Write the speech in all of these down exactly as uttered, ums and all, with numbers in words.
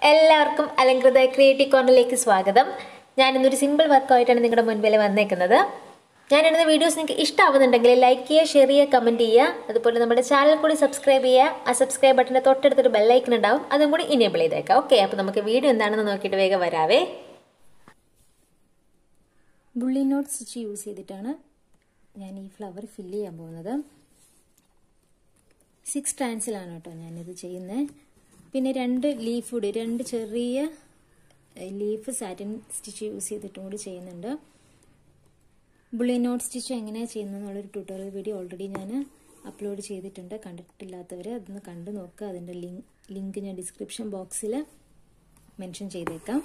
എല്ലാവർക്കും അലങ്കൃത ക്രിയേറ്റീവ് കോർണറിലേക്ക് സ്വാഗതം. ഞാനിന്നൊരു സിമ്പിൾ വർക്കായിട്ടാണ് നിങ്ങളുടെ മുൻപിൽ വന്നേക്കുന്നത്. ഞാനിടുന്ന വീഡിയോസ് നിങ്ങൾക്ക് ഇഷ്ടമാവുന്നുണ്ടെങ്കിൽ ലൈക്ക് ചെയ്യുക, ഷെയർ ചെയ്യുക, കമൻറ്റ് ചെയ്യുക. അതുപോലെ നമ്മുടെ ചാനൽ കൂടി സബ്സ്ക്രൈബ് ചെയ്യുക. ആ സബ്സ്ക്രൈബ് ബട്ടൻ്റെ തൊട്ടടുത്തൊരു ബെല്ലൈക്കൺ ഉണ്ടാവും, അതും കൂടി ഇനേബിൾ ചെയ്തേക്കാം. ഓക്കെ, അപ്പോൾ നമുക്ക് വീഡിയോ എന്താണെന്ന് നോക്കിയിട്ട് വേഗം വരാവേ. ബുള്ളിയൻ നോട്ട് സ്റ്റിച്ച് യൂസ് ചെയ്തിട്ടാണ് ഞാൻ ഈ ഫ്ലവർ ഫില്ല് ചെയ്യാൻ പോകുന്നത്. സിക്സ് സ്ട്രാൻഡ്സിലാണ് കേട്ടോ ഞാനിത് ചെയ്യുന്നത്. പിന്നെ രണ്ട് ലീഫ് കൂടി, രണ്ട് ചെറിയ ലീഫ് സാറ്റിൻ സ്റ്റിച്ച് യൂസ് ചെയ്തിട്ടും കൂടി ചെയ്യുന്നുണ്ട്. ബുള്ളിയൻ നോട്ട് സ്റ്റിച്ച് എങ്ങനെയാണ് ചെയ്യുന്നതെന്നുള്ളൊരു ട്യൂട്ടോറിയൽ വീഡിയോ ഓൾറെഡി ഞാൻ അപ്ലോഡ് ചെയ്തിട്ടുണ്ട്. കണ്ടിട്ടില്ലാത്തവർ അതൊന്ന് കണ്ടു നോക്കുക. അതിൻ്റെ ലിങ്ക് ലിങ്ക് ഞാൻ ഡിസ്ക്രിപ്ഷൻ ബോക്സിൽ മെൻഷൻ ചെയ്തേക്കാം.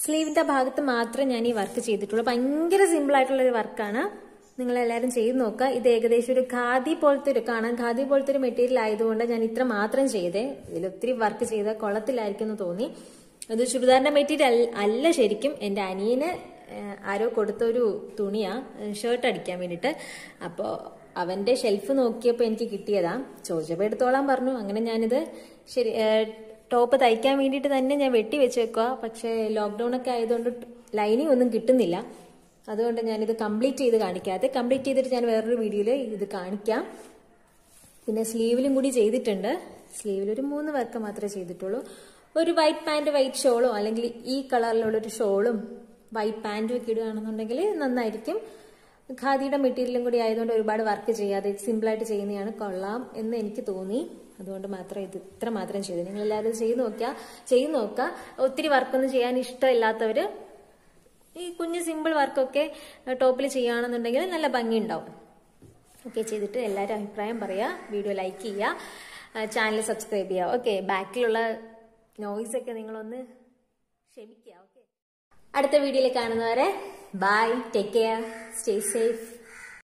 സ്ലീവിന്റെ ഭാഗത്ത് മാത്രമേ ഞാൻ ഈ വർക്ക് ചെയ്തിട്ടുള്ളൂ. ഭയങ്കര സിമ്പിൾ ആയിട്ടുള്ള ഒരു വർക്കാണ്. നിങ്ങളെല്ലാവരും ചെയ്ത് നോക്കുക. ഇത് ഏകദേശം ഒരു ഖാദി പോലത്തെ ഒരു കാണാൻ ഖാദി പോലത്തെ ഒരു മെറ്റീരിയൽ ആയതുകൊണ്ട് ഞാൻ ഇത്ര മാത്രം ചെയ്തേ. ഇതിൽ ഒത്തിരി വർക്ക് ചെയ്താൽ കൊള്ളത്തിലായിരിക്കും എന്ന് തോന്നി. അത് ചുരിദാറിന്റെ മെറ്റീരിയൽ അല്ല, ശരിക്കും എൻ്റെ അനിയന് ആരോ കൊടുത്തൊരു തുണിയാ ഷർട്ട് അടിക്കാൻ വേണ്ടിയിട്ട്. അപ്പോൾ അവന്റെ ഷെൽഫ് നോക്കിയപ്പോൾ എനിക്ക് കിട്ടിയതാ. ചോദിച്ചപ്പോൾ എടുത്തോളാൻ പറഞ്ഞു. അങ്ങനെ ഞാനിത് ശരി ടോപ്പ് തയ്ക്കാൻ വേണ്ടിയിട്ട് തന്നെ ഞാൻ വെട്ടി വെച്ച് വെക്കുക. പക്ഷേ ലോക്ക്ഡൌൺ ഒക്കെ ആയതുകൊണ്ട് ലൈനിങ് ഒന്നും കിട്ടുന്നില്ല. അതുകൊണ്ട് ഞാനിത് കംപ്ലീറ്റ് ചെയ്ത് കാണിക്കാതെ, കംപ്ലീറ്റ് ചെയ്തിട്ട് ഞാൻ വേറൊരു വീഡിയോയിൽ ഇത് കാണിക്കാം. പിന്നെ സ്ലീവിലും കൂടി ചെയ്തിട്ടുണ്ട്. സ്ലീവിൽ ഒരു മൂന്ന് വർക്ക് മാത്രമേ ചെയ്തിട്ടുള്ളൂ. ഒരു വൈറ്റ് പാൻറ് വൈറ്റ് ഷോളോ അല്ലെങ്കിൽ ഈ കളറിലുള്ളൊരു ഷോളും വൈറ്റ് പാൻറ്റും ഒക്കെ ഇടുകയാണെന്നുണ്ടെങ്കിൽ നന്നായിരിക്കും. ഖാദിയുടെ മെറ്റീരിയലും കൂടി ആയതുകൊണ്ട് ഒരുപാട് വർക്ക് ചെയ്യാതെ സിമ്പിളായിട്ട് ചെയ്യുന്നതാണ് കൊള്ളാം എന്ന് എനിക്ക് തോന്നി. അതുകൊണ്ട് മാത്രം ഇത് ഇത്ര മാത്രം ചെയ്തു. നിങ്ങൾ എല്ലാവരും ചെയ്ത് നോക്കുക ചെയ്ത് നോക്കുക ഒത്തിരി വർക്കൊന്നും ചെയ്യാൻ ഇഷ്ടമില്ലാത്തവർ ഈ കുഞ്ഞ് സിമ്പിൾ വർക്കൊക്കെ ടോപ്പിൽ ചെയ്യുകയാണെന്നുണ്ടെങ്കിൽ നല്ല ഭംഗി ഉണ്ടാവും. ഓക്കെ, ചെയ്തിട്ട് എല്ലാവരും അഭിപ്രായം പറയുക, വീഡിയോ ലൈക്ക് ചെയ്യുക, ചാനൽ സബ്സ്ക്രൈബ് ചെയ്യുക. ഓക്കെ, ബാക്കിലുള്ള നോയ്സ് ഒക്കെ നിങ്ങളൊന്ന് ക്ഷമിക്കുക. ഓക്കെ, അടുത്ത വീഡിയോയിൽ കാണുന്നവരെ bye, take care, stay safe.